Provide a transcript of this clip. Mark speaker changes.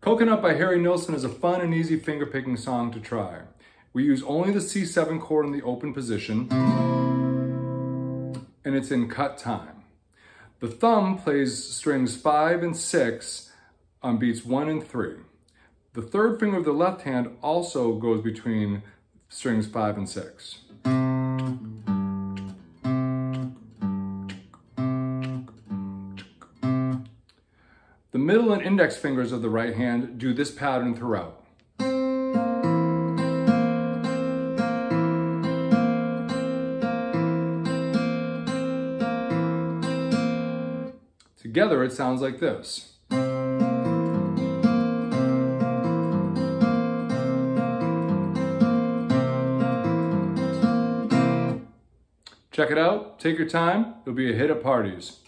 Speaker 1: Coconut by Harry Nilsson is a fun and easy finger-picking song to try. We use only the C7 chord in the open position, and it's in cut time. The thumb plays strings 5 and 6 on beats 1 and 3. The third finger of the left hand also goes between strings 5 and 6. The middle and index fingers of the right hand do this pattern throughout. Together it sounds like this. Check it out, take your time, it'll be a hit at parties.